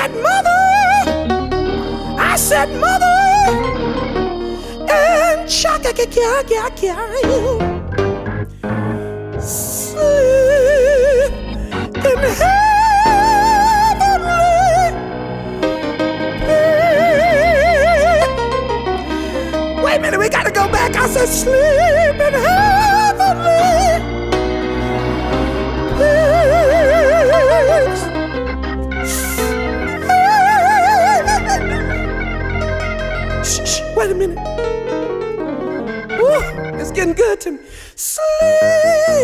said, mother, I said, mother, and chaka you sleep in heavenly peace. Wait a minute, we gotta go back. I said, sleep in heavenly peace. Shh, wait a minute. Ooh, it's getting good to me. Sleep.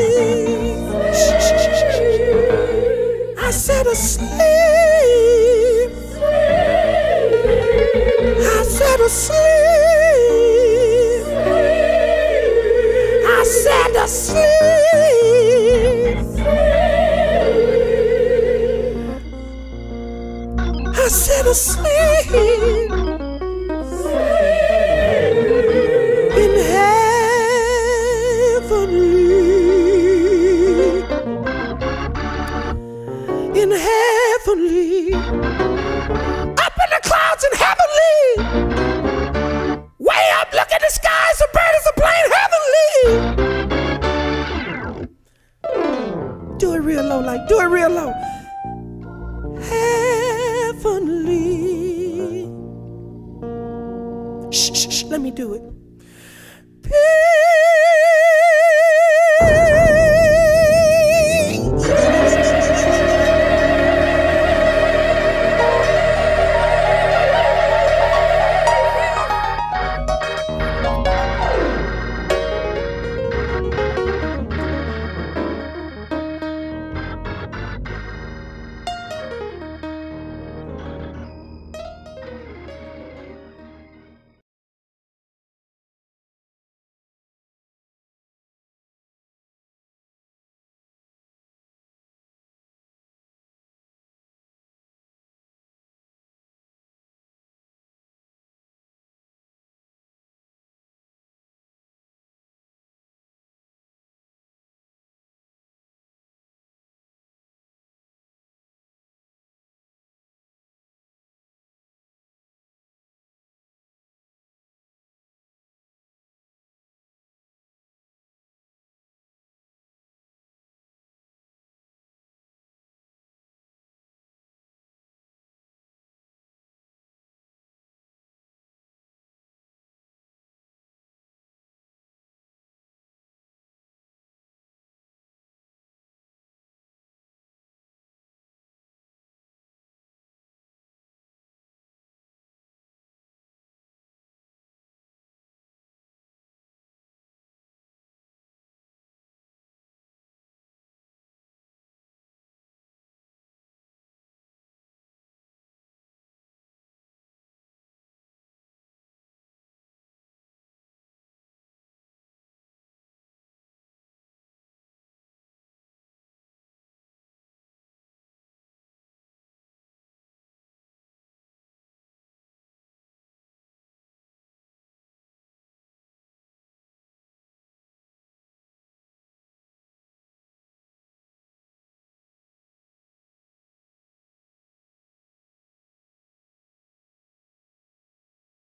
I said asleep. I said asleep. I said asleep. I said asleep. In heavenly, up in the clouds in heavenly, way up, look at the skies, the birds are playing heavenly. Do it real low, like, do it real low. Heavenly. Shh, shh, shh, let me do it.